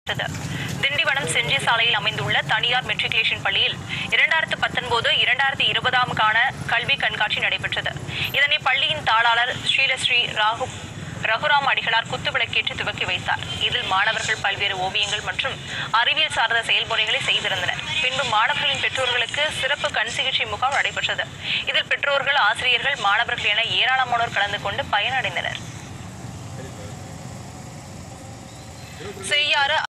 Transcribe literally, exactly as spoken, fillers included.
திண்டிவனம் செஞ்சி சாலையில் அமைந்துள்ள தனியார் மெட்ரிகுலேஷன் பள்ளியில் இரண்டாயிரத்து பத்தொன்பது இரண்டாயிரத்தி இருபதாம் காண கல்வி கண்காட்சி நடைபெற்றது. இதனை பள்ளியின் தாளாளர் ஸ்ரீலஸ்ரீ ராகு ரகுராம் அடிகளார் குத்துவிளக்கேற்றி துவக்கி வைத்தார். இதில் மாணவர்கள் பல்வேறு ஓவியங்கள் மற்றும் அறிவியல் சார்ந்த செயல்முறைகளை செய்திருந்தனர். பின்பு மாணவர்களின் பெற்றோர்களுக்கு சிறப்பு கண் சிகிச்சை முகாம் நடைபெற்றது. இதில் பெற்றோர்கள், ஆசிரியர்கள், மாணவர்கள் என ஏராளமானோர் கலந்து கொண்டு பயனடைந்தனர். செய்யாறு